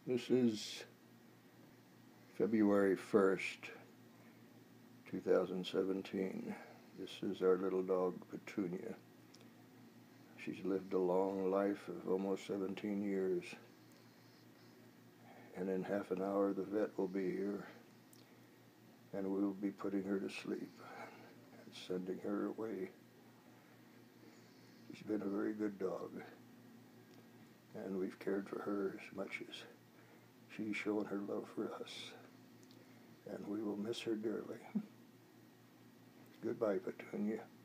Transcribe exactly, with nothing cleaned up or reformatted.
This is February first, two thousand seventeen. This is our little dog, Petunia. She's lived a long life of almost seventeen years. And in half an hour, the vet will be here, and we'll be putting her to sleep and sending her away. She's been a very good dog, and we've cared for her as much as she's shown her love for us, and we will miss her dearly. Goodbye, Petunia.